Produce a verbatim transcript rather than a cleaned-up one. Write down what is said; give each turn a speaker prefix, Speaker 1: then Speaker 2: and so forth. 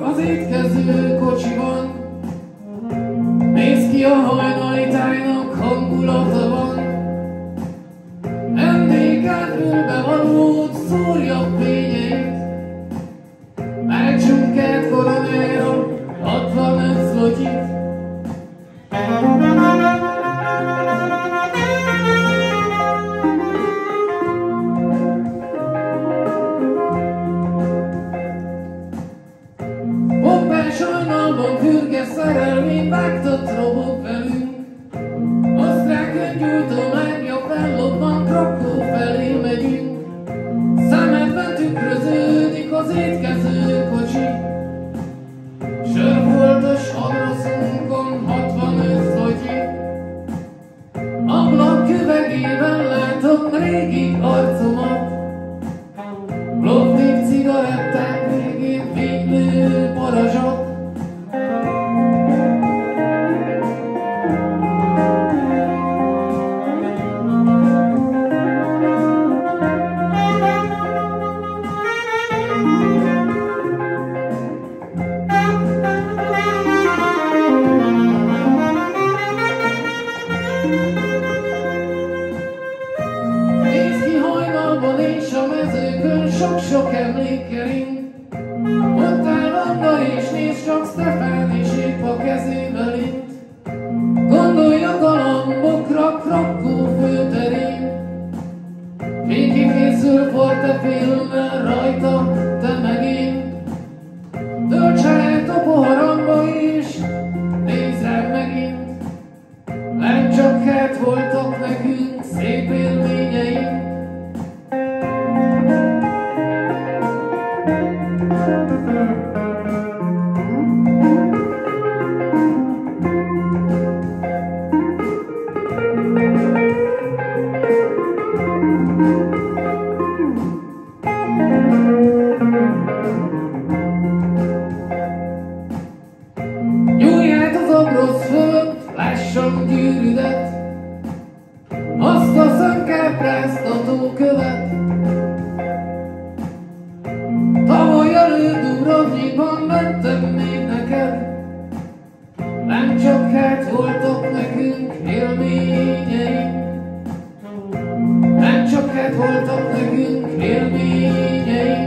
Speaker 1: az étkező kocsiban. Néz ki a hajnali tájnak hangulata van. Emléken ülbevalót szórja fényeit. Melcsünket koronára hatvanöt zlotyit. Sajnálban fürge szerelmény vágtat robog velünk. Osztrák öngyújtó mágia fellobban, Krakó felé megyünk. Szemedben tükröződik az étkező kocsi. Sörfoltos adrosszunkon hatvanöt zlotyi. Ablak üvegében látom régi arcomat. Plovdiv cigaretták végén véglő parazsat. Sok-sok emlékeink, ott áll Vanda és néz csak Stefán, és épp a kezével int. Gondolj a galambokra Krakó főterén, végigkészül fortefilmmel rajta, te meg én. Tölts át a poharamba és nézd rám megint, lám csak hát voltak nekünk szép élményeink. Lássam gyűrűdet, azt a szönkápráztató követ. Tavaly előtt Dubrovnikban mentem még neked, nem csak hát voltak nekünk élményeink. Nem csak hát voltak nekünk élményeink.